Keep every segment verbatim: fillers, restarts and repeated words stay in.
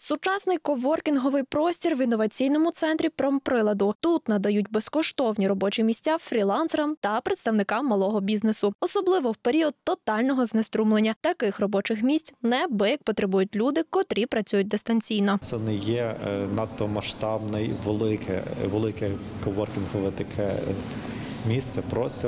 Сучасний коворкінговий простір в інноваційному центрі промприладу. Тут надають безкоштовні робочі місця фрілансерам та представникам малого бізнесу. Особливо в період тотального знеструмлення. Таких робочих місць неабияк потребують люди, котрі працюють дистанційно. Це не є надто масштабне, велике, велике коворкінгове таке місце, простір,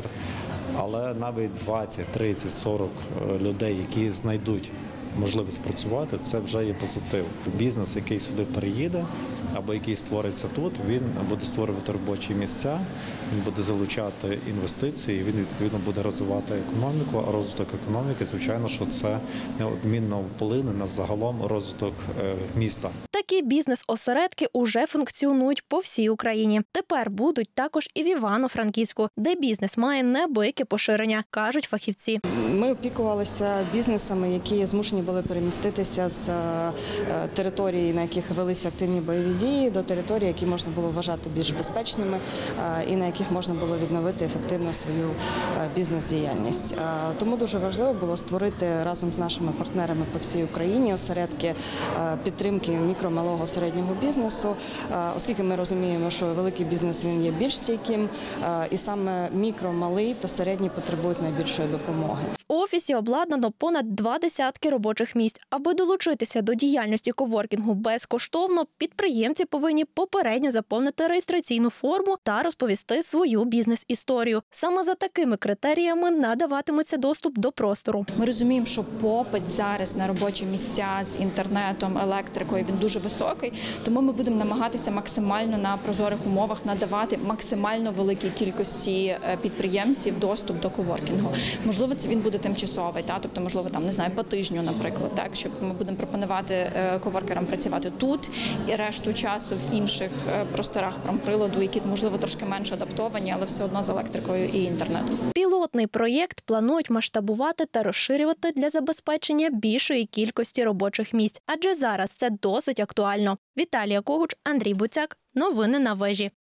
але навіть двадцять, тридцять, сорок людей, які знайдуть можливість працювати, це вже є позитив. Бізнес, який сюди переїде, або який створиться тут, він буде створювати робочі місця, він буде залучати інвестиції, він відповідно буде розвивати економіку, а розвиток економіки, звичайно, що це неодмінно вплине на загалом розвиток міста. Такі бізнес-осередки уже функціонують по всій Україні. Тепер будуть також і в Івано-Франківську, де бізнес має неабияке поширення, кажуть фахівці. Ми опікувалися бізнесами, які змушені були переміститися з території, на яких велися активні бойові дії, до територій, які можна було вважати більш безпечними і на яких можна було відновити ефективно свою бізнес-діяльність. Тому дуже важливо було створити разом з нашими партнерами по всій Україні осередки підтримки мікро, малого, середнього бізнесу, оскільки ми розуміємо, що великий бізнес він є більш стійким, і саме мікро, малий та середній потребують найбільшої допомоги. В офісі обладнано понад два десятки робочих місць. Аби долучитися до діяльності коворкінгу безкоштовно, підприємці повинні попередньо заповнити реєстраційну форму та розповісти свою бізнес-історію. Саме за такими критеріями надаватиметься доступ до простору. Ми розуміємо, що попит зараз на робочі місця з інтернетом, електрикою, він дуже високий, тому ми будемо намагатися максимально на прозорих умовах надавати максимально великій кількості підприємців доступ до коворкінгу. Можливо, це він буде тимчасовий, та, тобто, можливо, там, не знаю, по тижню, наприклад, так, щоб ми будемо пропонувати коворкерам працювати тут і решту часу в інших просторах промприладу, які, можливо, трошки менш адаптовані, але все одно з електрикою і інтернетом. Пілотний проєкт планують масштабувати та розширювати для забезпечення більшої кількості робочих місць, адже зараз це досить актуально. Віталія Когуч, Андрій Буцяк. Новини на вежі.